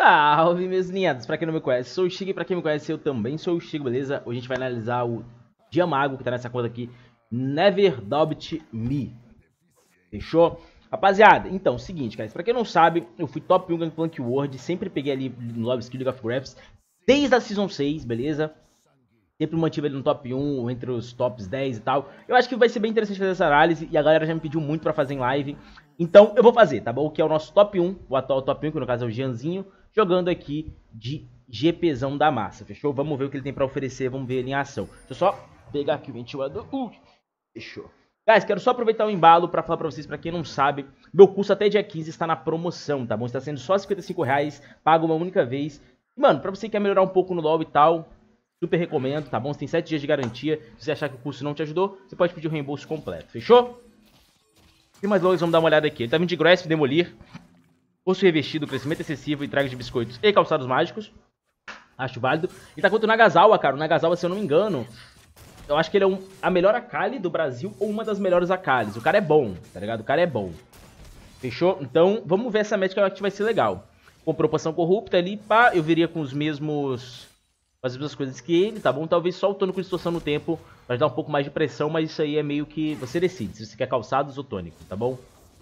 Salve, meus linhados! Pra quem não me conhece, sou o Chico, e pra quem me conhece, eu também sou o Chico, beleza? Hoje a gente vai analisar o Diamago, que tá nessa conta aqui, Never Doubt Me. Fechou? Rapaziada, então, seguinte, cara, pra quem não sabe, eu fui top 1 Gangplank World, sempre peguei ali no Love Skill League of Graphs, desde a Season 6, beleza? Sempre mantive ele no top 1, entre os tops 10 e tal. Eu acho que vai ser bem interessante fazer essa análise, e a galera já me pediu muito pra fazer em live. Então eu vou fazer, tá bom? Que é o nosso top 1, o atual top 1, que no caso é o Jeanzinho, jogando aqui de GPzão da massa, fechou? Vamos ver o que ele tem pra oferecer, vamos ver ele em ação. Deixa eu só pegar aqui o ventilador. Fechou. Guys, quero só aproveitar o embalo pra falar pra vocês, pra quem não sabe, meu curso até dia 15 está na promoção, tá bom? Está sendo só R$55, pago uma única vez. Mano, pra você que quer melhorar um pouco no LoL e tal, super recomendo, tá bom? Você tem 7 dias de garantia. Se você achar que o curso não te ajudou, você pode pedir o reembolso completo, fechou? E mais logo, vamos dar uma olhada aqui. Ele tá vindo de Grasp, Demolir, Osso Revestido, Crescimento Excessivo, Entrega de Biscoitos e Calçados Mágicos. Acho válido. E tá contra o Nagasawa, cara. O Nagasawa, se eu não me engano, eu acho que ele é a melhor Akali do Brasil ou uma das melhores Akalis. O cara é bom, tá ligado? O cara é bom. Fechou? Então, vamos ver essa match que eu acho que vai ser legal. Comprou poção corrupta ali, pá. Eu viria com as mesmas coisas que ele, tá bom? Talvez só o tônico de distorção no tempo vai dar um pouco mais de pressão, mas isso aí é meio que você decide, se você quer calçados ou tônico, tá bom?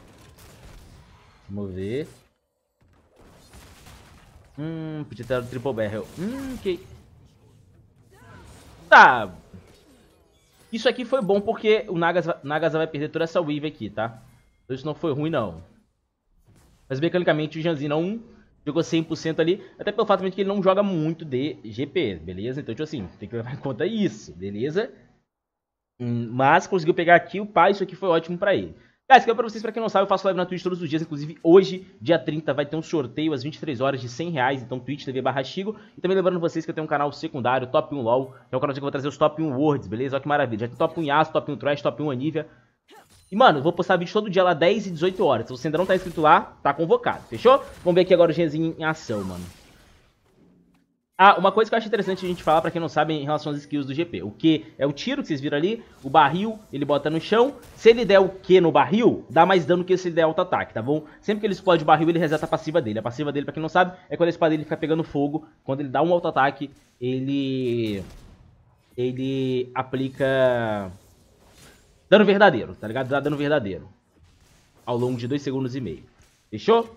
Vamos ver. Podia ter dado triple barrel. Ok. Tá. Isso aqui foi bom porque o Nagasa vai perder toda essa wave aqui, tá? Então isso não foi ruim, não. Mas mecanicamente o Janzinho não jogou 100% ali, até pelo fato de que ele não joga muito de GP, beleza? Então, tipo assim, tem que levar em conta isso, beleza? Mas conseguiu pegar aqui o pai, isso aqui foi ótimo pra ele. Guys, quero pra vocês, pra quem não sabe, eu faço live na Twitch todos os dias, inclusive hoje, dia 30, vai ter um sorteio às 23 horas de R$100, então Twitch TV/Chigo. E também lembrando vocês que eu tenho um canal secundário, Top 1 LoL, que é um canal que eu vou trazer os Top 1 Worlds, beleza? Olha que maravilha, já tem Top 1 Yasuo, Top 1 Thresh, Top 1 Anivia. E, mano, eu vou postar vídeo todo dia lá, 10 e 18 horas. Se você ainda não tá inscrito lá, tá convocado, fechou? Vamos ver aqui agora o Genzinho em ação, mano. Ah, uma coisa que eu acho interessante a gente falar, pra quem não sabe, em relação às skills do GP. O Q é o tiro, que vocês viram ali. O barril, ele bota no chão. Se ele der o Q no barril, dá mais dano que se ele der auto-ataque, tá bom? Sempre que ele explode o barril, ele reseta a passiva dele. A passiva dele, pra quem não sabe, é quando a espada dele fica pegando fogo. Quando ele dá um auto-ataque, ele aplica dano verdadeiro, tá ligado? Dá dano verdadeiro ao longo de 2 segundos e meio. Fechou?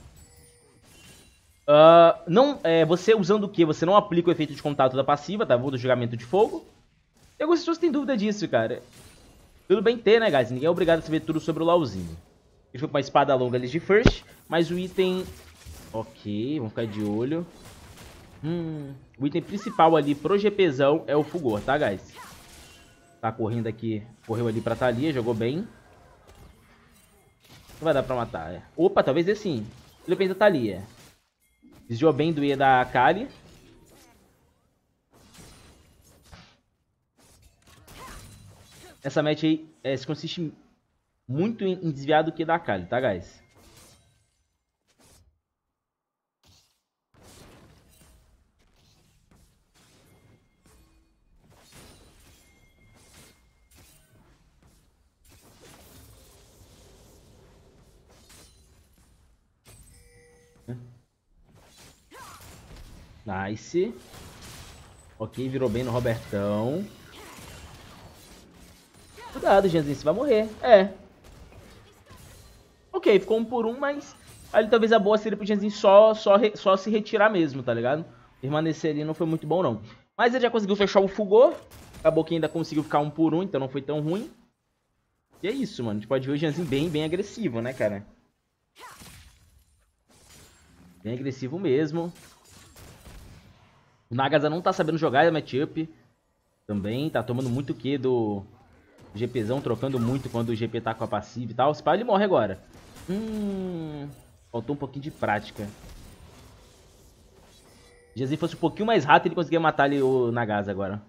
Você usando o que? Você não aplica o efeito de contato da passiva, tá? Do julgamento de fogo. E algumas pessoas têm dúvida disso, cara. Tudo bem ter, né, guys? Ninguém é obrigado a saber tudo sobre o LoLzinho. Ele foi com uma espada longa ali de First, mas o item... Ok, vamos ficar de olho. O item principal ali pro GPzão é o Fulgor, tá, guys? Tá correndo aqui, correu ali pra Thalia, jogou bem. Não vai dar pra matar, é. Opa, talvez dê sim. Depende da Thalia. Desviou bem do E da Akali. Essa match aí se consiste muito em desviar do Q da Akali, tá, guys? Nice. Ok, virou bem no Robertão. Cuidado, Janzinho, você vai morrer. É. Ok, ficou 1 por 1, mas ali talvez a boa seria pro Janzinho só se retirar mesmo, tá ligado? Permanecer ali não foi muito bom, não. Mas ele já conseguiu fechar o Fulgor. Acabou que ainda conseguiu ficar 1 por 1, então não foi tão ruim. E é isso, mano. A gente pode ver o Janzinho bem agressivo, né, cara? Bem agressivo mesmo. O Nagasa não tá sabendo jogar a matchup. Também tá tomando muito Q do GPzão, trocando muito quando o GP tá com a passiva e tal. Se pá, ele morre agora. Faltou um pouquinho de prática. Se o Janzinho fosse um pouquinho mais rápido, ele conseguia matar ali o Nagasa agora.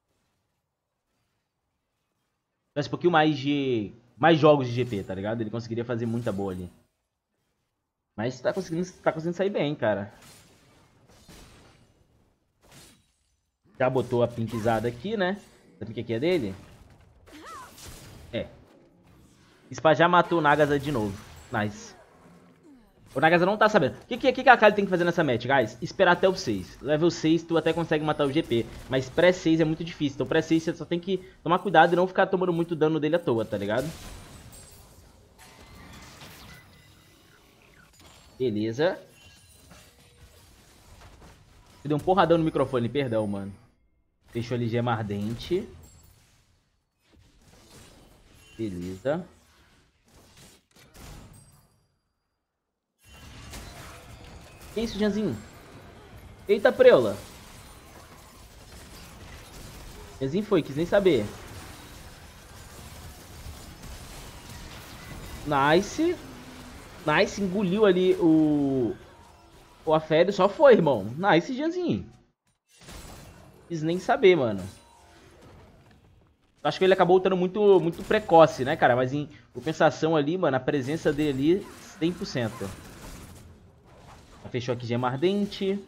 Se tivesse um pouquinho mais jogos de GP, tá ligado? Ele conseguiria fazer muita boa ali. Mas tá conseguindo sair bem, cara. Já botou a pinkizada aqui, né? A pink aqui é dele? É. Spa já matou o Nagasa de novo. Nice. O Nagasa não tá sabendo. O que a Akali tem que fazer nessa match, guys? Esperar até o 6. Level 6 tu até consegue matar o GP. Mas pré-6 é muito difícil. Então pré-6 você só tem que tomar cuidado e não ficar tomando muito dano dele à toa, tá ligado? Beleza. Eu dei um porradão no microfone, perdão, mano. Fechou ali gema ardente. Beleza. Que isso, Janzinho? Eita, preula. Janzinho foi, quis nem saber. Nice. Nice, engoliu ali o Afério, só foi, irmão. Nice, Janzinho. Quis nem saber, mano. Acho que ele acabou lutando muito precoce, né, cara? Mas em compensação ali, mano, a presença dele ali, 100%. Fechou aqui gema ardente.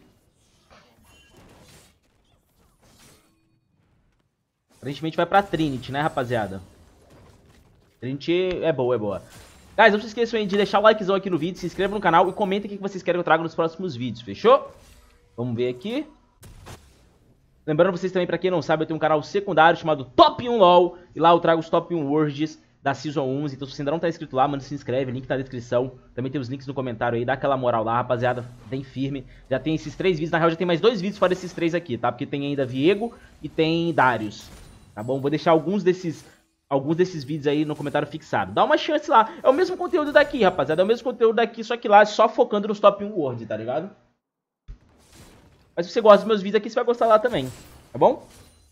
Aparentemente vai pra Trinity, né, rapaziada? Trinity é boa, é boa. Guys, não se esqueçam aí de deixar o likezão aqui no vídeo, se inscreva no canal e comentem o que vocês querem que eu traga nos próximos vídeos, fechou? Vamos ver aqui. Lembrando vocês também, pra quem não sabe, eu tenho um canal secundário chamado Top 1 LoL. E lá eu trago os Top 1 Worlds da Season 11. Então se você ainda não tá inscrito lá, mano, se inscreve, link tá na descrição. Também tem os links no comentário aí, dá aquela moral lá, rapaziada, bem firme. Já tem esses 3 vídeos, na real já tem mais 2 vídeos fora esses 3 aqui, tá? Porque tem ainda Viego e tem Darius, tá bom? Vou deixar alguns desses vídeos aí no comentário fixado. Dá uma chance lá. É o mesmo conteúdo daqui, rapaziada. É o mesmo conteúdo daqui, só que lá só focando nos Top 1 World, tá ligado? Mas se você gosta dos meus vídeos aqui, você vai gostar lá também, tá bom?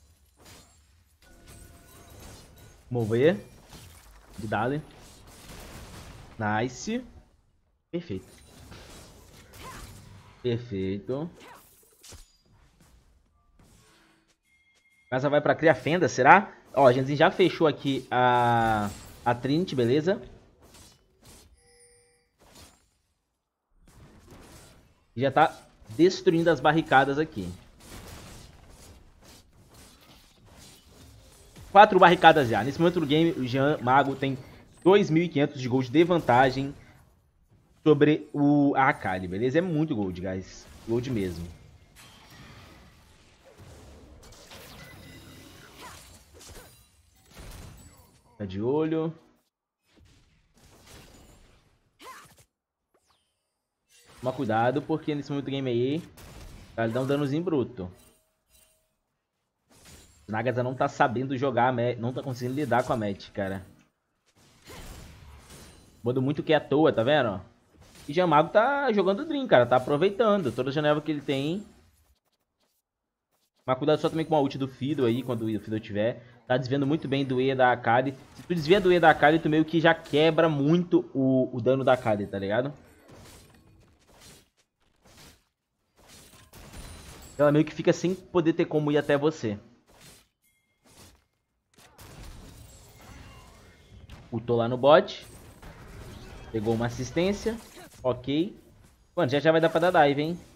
Mover. De Dali. Nice. Perfeito. Perfeito. Casa vai pra criar fenda, será? Ó, a gente já fechou aqui a Trinity, beleza? Já tá destruindo as barricadas aqui. 4 barricadas já. Nesse momento do game, o Jean Mago tem 2.500 de gold de vantagem sobre a Akali, beleza? É muito gold, guys. Gold mesmo. Tá de olho. Toma cuidado, porque nesse momento do game aí, ele dá um danozinho bruto. O Nagasa não tá sabendo jogar, não tá conseguindo lidar com a match, cara. Mando muito que é à toa, tá vendo? E Jamago tá jogando Dream, cara. Tá aproveitando toda a janela que ele tem. Mas cuidado só também com a ult do Fiddle aí, quando o Fiddle tiver. Tá desviando muito bem do E da Akali. Se tu desvia do E da Akali, tu meio que já quebra muito o dano da Akali, tá ligado? Ela meio que fica sem poder ter como ir até você. Ultou lá no bot. Pegou uma assistência. Ok. Mano, já vai dar pra dar dive, hein?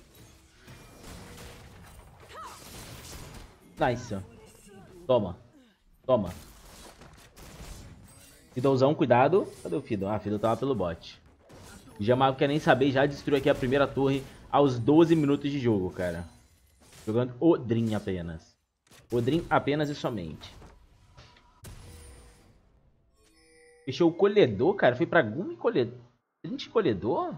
Nice. Toma. Toma. Fiddlezão, cuidado. Cadê o Fiddle? Ah, o Fiddle tava pelo bot. O Jamago quer nem saber, já destruiu aqui a primeira torre aos 12 minutos de jogo, cara. Jogando Odrin apenas. Odrin apenas e somente. Fechou o colhedor, cara. Foi pra Gumi colhedor. Trinity colhedor?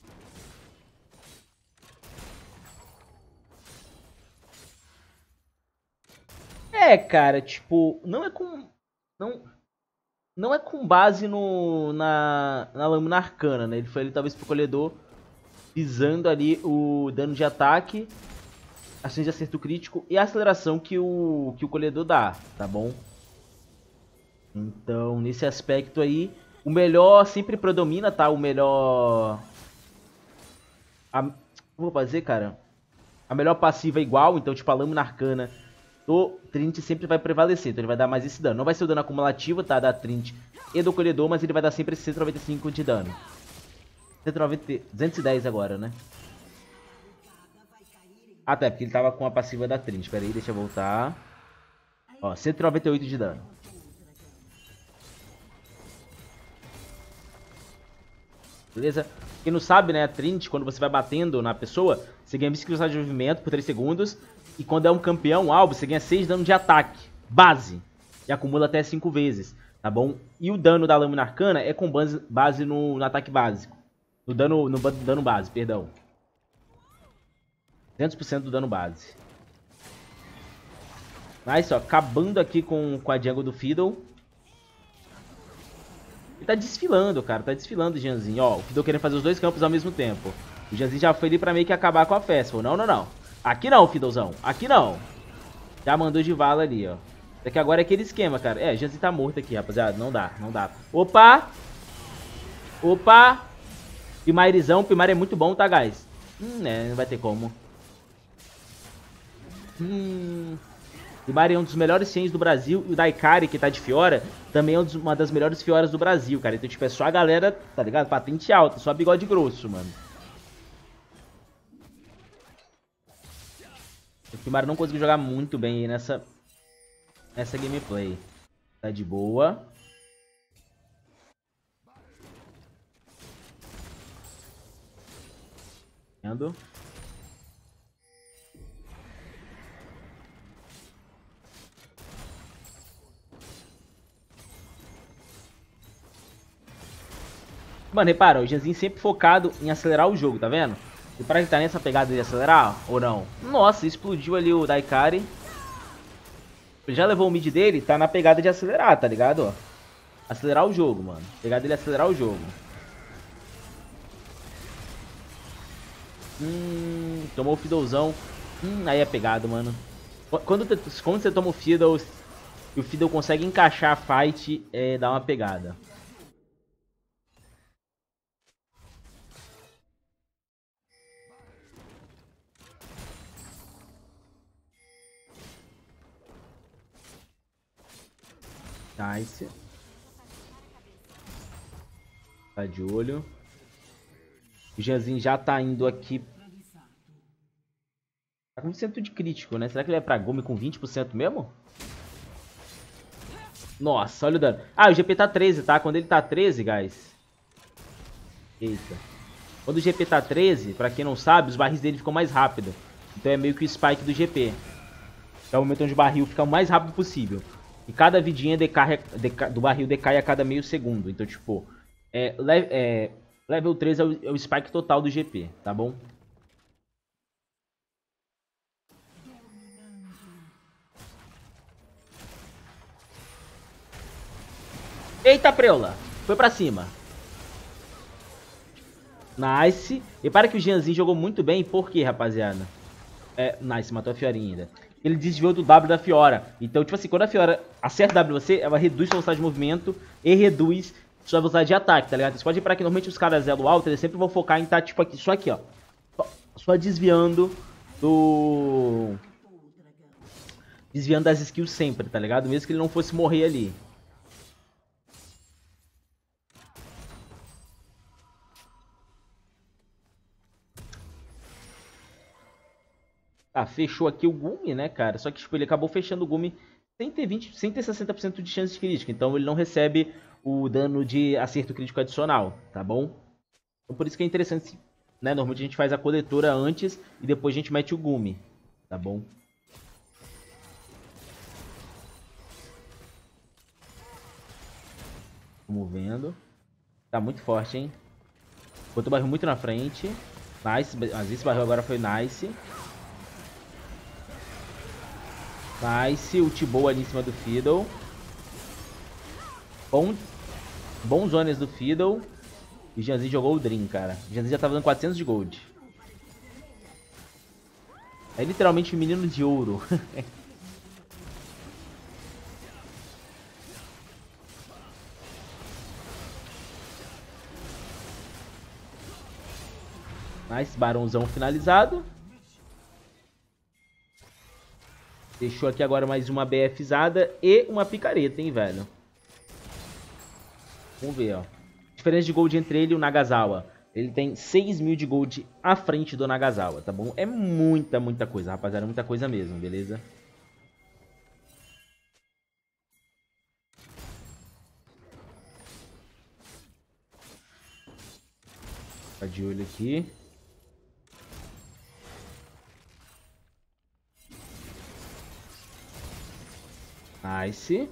É, cara, tipo, não é com. Não é com base na lâmina arcana, né? Ele foi ali talvez pro colhedor visando ali o dano de ataque, a chance de acerto crítico e a aceleração que o colhedor dá, tá bom? Então, nesse aspecto aí, o melhor sempre predomina, tá? O melhor... Como vou fazer, cara? A melhor passiva é igual, então, tipo, a lâmina arcana do Trinity sempre vai prevalecer. Então, ele vai dar mais esse dano. Não vai ser o dano acumulativo, tá? Da Trinity e do colhedor, mas ele vai dar sempre esse 195 de dano. 210 agora, né? Ah, tá, porque ele tava com a passiva da Trinity. Pera aí, deixa eu voltar. Ó, 198 de dano. Beleza? Quem não sabe, né, a Trinity, quando você vai batendo na pessoa, você ganha 20 velocidade de movimento por 3 segundos. E quando é um campeão alvo, você ganha 6 de dano de ataque, base. E acumula até 5 vezes, tá bom? E o dano da lâmina arcana é com base no ataque básico. No dano base, perdão. 200% do dano base. Nice, ó, acabando aqui com a jungle do Fiddle. Ele tá desfilando, cara, tá desfilando o Janzinho. Ó, o Fiddle querendo fazer os dois campos ao mesmo tempo. O Janzinho já foi ali pra meio que acabar com a Festival. Não, não, não. Aqui não, Fiddlezão, aqui não. Já mandou de vala ali, ó. Daqui agora é aquele esquema, cara. É, o Janzinho tá morto aqui, rapaziada. Não dá, não dá. Opa! Opa! Pimairizão, Pimair é muito bom, tá, guys? Né, não vai ter como. Pimair é um dos melhores chains do Brasil. E o Daikari, que tá de Fiora, também é uma das melhores Fioras do Brasil, cara. Então, tipo, é só a galera, tá ligado? Patente alta, só bigode grosso, mano. O Pimair não conseguiu jogar muito bem aí nessa gameplay. Tá de boa. Vendo? Mano, repara, o Janzinho sempre focado em acelerar o jogo, tá vendo? Repara que tá nessa pegada de acelerar, ou não? Nossa, explodiu ali o Daikari. Ele já levou o mid dele, tá na pegada de acelerar, tá ligado? Ó, acelerar o jogo, mano. Pegada dele é acelerar o jogo. Tomou o Fiddlezão. Aí é pegado, mano. Quando você toma o Fiddle e o Fiddle consegue encaixar a fight, dá uma pegada. Nice. Tá de olho. O Janzinho já tá indo aqui. Tá com 100% de crítico, né? Será que ele vai pra Gumi com 20% mesmo? Nossa, olha o dano. Ah, o GP tá 13, tá? Quando ele tá 13, guys. Eita. Quando o GP tá 13, pra quem não sabe, os barris dele ficam mais rápido. Então é meio que o spike do GP. É o momento onde o barril fica o mais rápido possível. E cada vidinha do barril decai a cada meio segundo. Então, tipo, level 13 é o spike total do GP, tá bom? Eita, preula! Foi pra cima. Nice. Repara que o Janzinho jogou muito bem. Por quê, rapaziada? Nice, matou a Fiorinha ainda. Ele desviou do W da Fiora. Então, tipo assim, quando a Fiora acerta o W você, ela reduz sua velocidade de movimento e reduz sua velocidade de ataque, tá ligado? Você pode reparar que normalmente os caras elo alto, eles sempre vão focar em estar, tipo, aqui, só aqui, ó. Só desviando do... Desviando das skills sempre, tá ligado? Mesmo que ele não fosse morrer ali. Tá, fechou aqui o Gumi, né, cara? Só que, tipo, ele acabou fechando o Gumi sem ter 60% de chance de crítica. Então ele não recebe o dano de acerto crítico adicional, tá bom? Então por isso que é interessante, né? Normalmente a gente faz a coletora antes e depois a gente mete o Gumi, tá bom? Vamos vendo. Tá muito forte, hein? Botou o barril muito na frente. Nice, mas esse barril agora foi nice. Nice, o T-Bow ali em cima do Fiddle. Bons zones do Fiddle. E o Janzinho jogou o Dream, cara. O Janzinho já tava dando 400 de gold. É literalmente um menino de ouro. Nice, barãozão finalizado. Deixou aqui agora mais uma BFzada e uma picareta, hein, velho. Vamos ver, ó. Diferença de gold entre ele e o Nagasawa. Ele tem 6.000 de gold à frente do Nagasawa, tá bom? É muita, muita coisa, rapaziada. Muita coisa mesmo, beleza? Tá de olho aqui. Nice.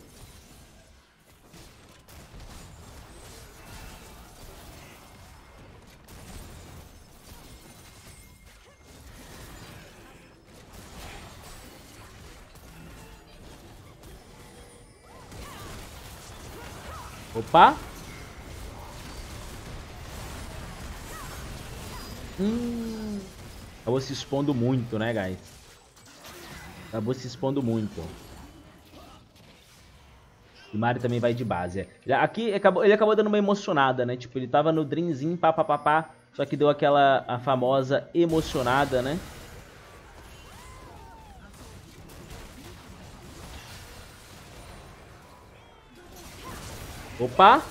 Opa. Acabou se expondo muito, né, guys? Acabou se expondo muito. E Mario também vai de base. Aqui ele acabou dando uma emocionada, né? Tipo, ele tava no Dreamzinho, pá. Só que deu a famosa emocionada, né? Opa!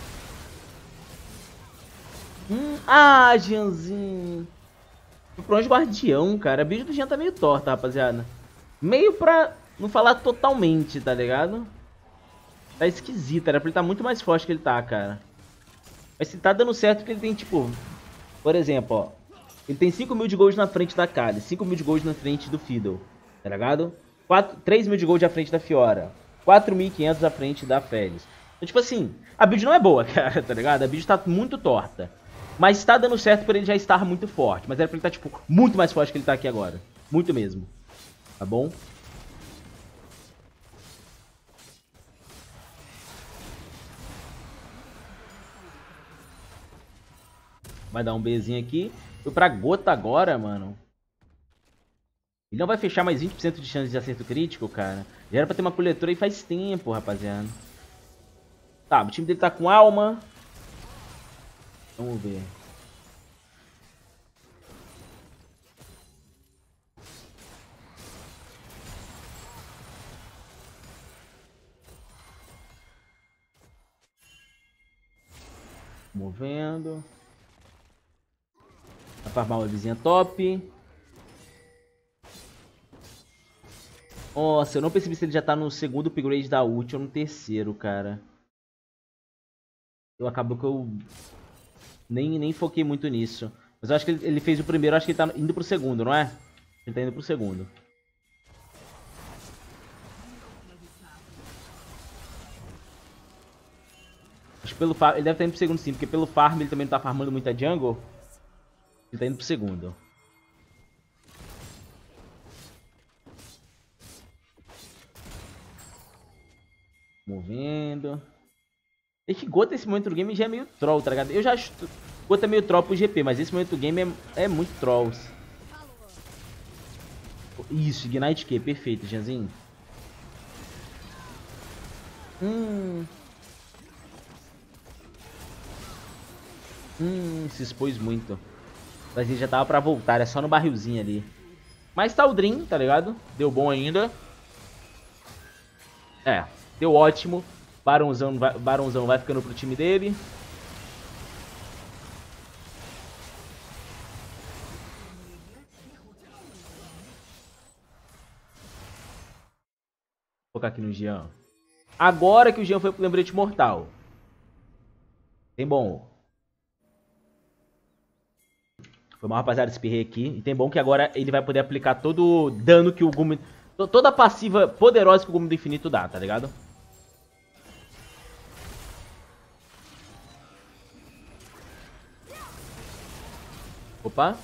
Jeanzinho. Pro anjo guardião, cara. A bicho do Jean tá meio torta, rapaziada. Meio pra não falar totalmente, tá ligado? Tá esquisito, era pra ele estar muito mais forte que ele tá, cara. Mas se tá dando certo que ele tem, tipo... Por exemplo, ó. Ele tem 5.000 de gold na frente da Kali, 5.000 de gold na frente do Fiddle, tá ligado? 3.000 de gold à frente da Fiora, 4.500 à frente da Félix. Então, tipo assim, a build não é boa, cara, tá ligado? A build tá muito torta. Mas tá dando certo por ele já estar muito forte. Mas era pra ele estar, tipo, muito mais forte que ele tá aqui agora. Muito mesmo. Tá bom? Vai dar um Bzinho aqui. Foi pra gota agora, mano. Ele não vai fechar mais 20% de chance de acerto crítico, cara. Já era pra ter uma coletora aí faz tempo, rapaziada. Tá, o time dele tá com alma. Vamos ver. Movendo. Vai farmar uma vizinha top. Nossa, eu não percebi se ele já tá no segundo upgrade da ult ou no terceiro, cara. Acabou que eu nem foquei muito nisso. Mas eu acho que ele fez o primeiro, acho que ele tá indo pro segundo, não é? Ele tá indo pro segundo. Acho que pelo farm, ele deve estar indo pro segundo sim, porque pelo farm ele também não tá farmando muita jungle. Ele tá indo pro segundo. Movendo. É que Gota esse momento do game já é meio troll, tá ligado? Eu já acho Gota meio troll pro GP, mas esse momento do game é muito trolls. Isso, Ignite Q, perfeito, Janzinho. Se expôs muito. Mas ele já tava pra voltar, é só no barrilzinho ali. Mas tá o Dream, tá ligado? Deu bom ainda. É, deu ótimo. Barãozão vai ficando pro time dele. Vou focar aqui no Jean. Agora que o Jean foi pro lembrete mortal. Tem bom. Foi mal, rapaziada, espirrei aqui. E tem bom que agora ele vai poder aplicar todo o dano que o Gume... Toda a passiva poderosa que o Gume do Infinito dá, tá ligado? Opa.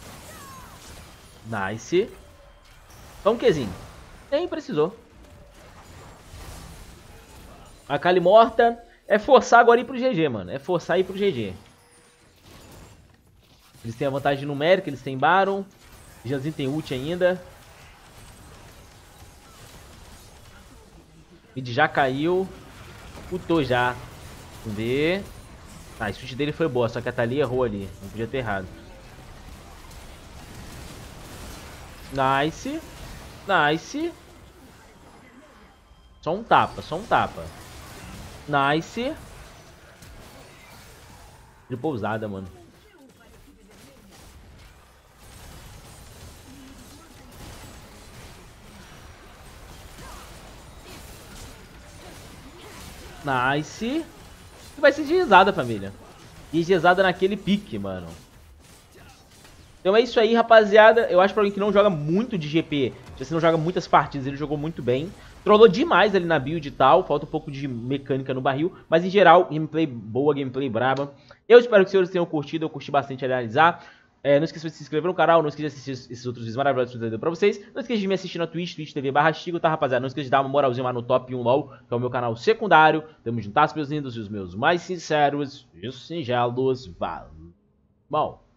Nice. Só um Qzinho. Nem precisou. A Kali morta. É forçar agora ir pro GG, mano. É forçar ir pro GG. Eles têm a vantagem numérica, eles têm Baron. O Janzinho tem ult ainda. Mid já caiu. Ultou já. Vamos ver. Ah, a ult dele foi boa, só que a Thalia errou ali. Não podia ter errado. Nice. Nice. Só um tapa, só um tapa. Nice. Triple usada, mano. Nice. Vai ser de família. E naquele pique, mano. Então é isso aí, rapaziada. Eu acho que pra alguém que não joga muito de GP, já se não joga muitas partidas, ele jogou muito bem. Trollou demais ali na build e tal, falta um pouco de mecânica no barril, mas em geral, gameplay boa, gameplay braba. Eu espero que os senhores tenham curtido, eu curti bastante analisar. Não esqueça de se inscrever no canal, não esqueça de assistir esses outros vídeos maravilhosos que eu tô dando pra vocês. Não esqueça de me assistir na Twitch, twitch.tv/Chigo, tá, rapaziada? Não esqueça de dar uma moralzinha lá no Top 1 LOL, que é o meu canal secundário. Tamo juntas, meus lindos, e os meus mais sinceros e singelos. Bom.